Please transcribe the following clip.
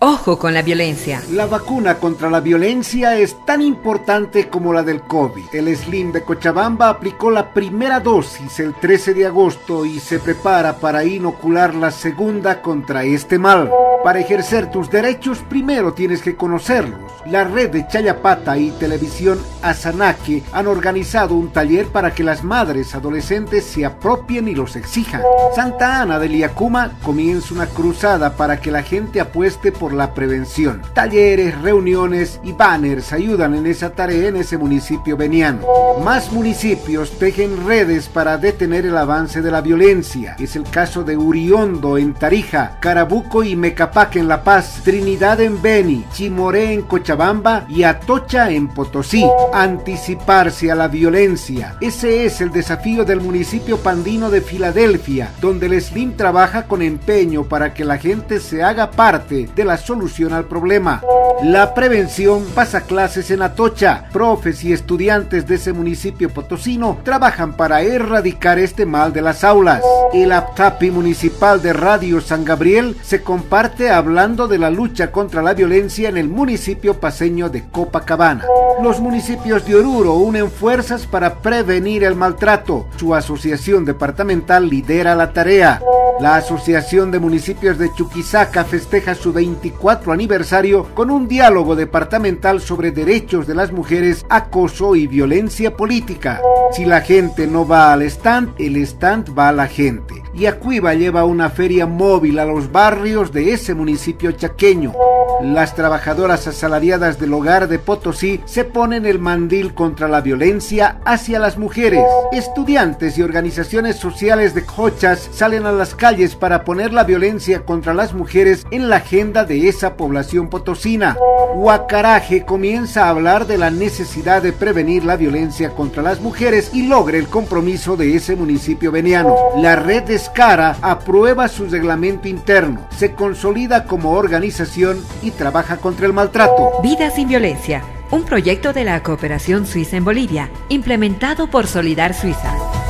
Ojo con la violencia. La vacuna contra la violencia es tan importante como la del COVID. El SLIM de Cochabamba aplicó la primera dosis el 13 de agosto y se prepara para inocular la segunda contra este mal. Para ejercer tus derechos, primero tienes que conocerlos. La red de Chayapata y Televisión Azanaque han organizado un taller para que las madres adolescentes se apropien y los exijan. Santa Ana de Liacuma comienza una cruzada para que la gente apueste por la prevención. Talleres, reuniones y banners ayudan en esa tarea en ese municipio veniano. Más municipios tejen redes para detener el avance de la violencia. Es el caso de Uriondo en Tarija, Carabuco y Mecapac en La Paz, Trinidad en Beni, Chimoré en Cochabamba y Atocha en Potosí. Anticiparse a la violencia. Ese es el desafío del municipio pandino de Filadelfia, donde el SLIM trabaja con empeño para que la gente se haga parte de la solución al problema. La prevención pasa clases en Atocha. Profes y estudiantes de ese municipio potosino trabajan para erradicar este mal de las aulas. El APTAPI municipal de Radio San Gabriel se comparte hablando de la lucha contra la violencia en el municipio paceño de Copacabana. Los municipios de Oruro unen fuerzas para prevenir el maltrato. Su asociación departamental lidera la tarea. La Asociación de Municipios de Chuquisaca festeja su 24 aniversario con un diálogo departamental sobre derechos de las mujeres, acoso y violencia política. Si la gente no va al stand, el stand va a la gente. Y Acuiba lleva una feria móvil a los barrios de ese municipio chaqueño. Las trabajadoras asalariadas del hogar de Potosí se ponen el mandil contra la violencia hacia las mujeres. Estudiantes y organizaciones sociales de Cochas salen a las calles para poner la violencia contra las mujeres en la agenda de esa población potosina. Huacaraje comienza a hablar de la necesidad de prevenir la violencia contra las mujeres y logra el compromiso de ese municipio veniano. La red Escara aprueba su reglamento interno, se consolida como organización y trabaja contra el maltrato. Vida sin violencia, un proyecto de la Cooperación Suiza en Bolivia, implementado por Solidar Suiza.